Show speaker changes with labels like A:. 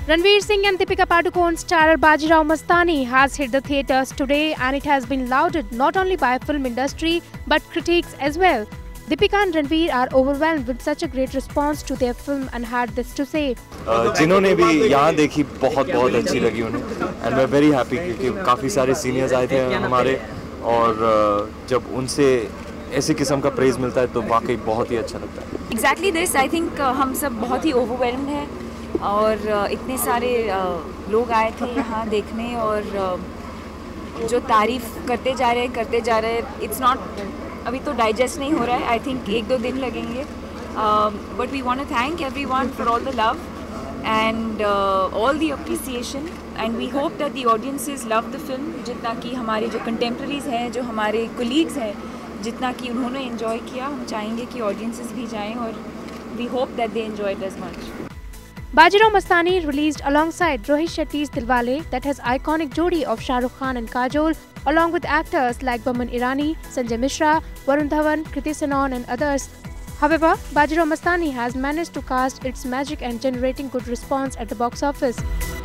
A: Ranveer Singh and Deepika Padukone starrer Bajirao Mastani has hit the theatres today, and it has been lauded not only by film industry but critics as well. Deepika and Ranveer are overwhelmed with such a great response to their film and had this to say.
B: जिन्होंने भी यहाँ देखी बहुत अच्छी लगी उन्हें, and we're very happy क्योंकि काफ़ी सारे सीनियर्स आए थे हमारे, और जब उनसे ऐसी किस्म का प्रेज मिलता है तो वाकई बहुत ही अच्छा लगता है.
C: Exactly this, I think हम सब बहुत ही overwhelmed हैं और इतने सारे लोग आए थे यहाँ देखने और जो तारीफ़ करते जा रहे इट्स नॉट अभी तो डाइजेस्ट नहीं हो रहा है. आई थिंक 1-2 दिन लगेंगे, but we want to thank everyone for all the love and all the appreciation, and we hope that the audiences love the film जितना कि हमारे जो कंटेम्प्रेरीज हैं, जो हमारे कोलीग्स हैं, जितना कि उन्होंने एंजॉय किया. हम चाहेंगे कि ऑडियंसेस भी जाएं और we hope that they enjoy it as much.
A: Bajirao Mastani released alongside Rohit Shetty's Dilwale that has iconic jodi of Shah Rukh Khan and Kajol, along with actors like Boman Irani, Sanjay Mishra, Varun Dhawan, Kriti Sanon and others. However, Bajirao Mastani has managed to cast its magic and generating good response at the box office.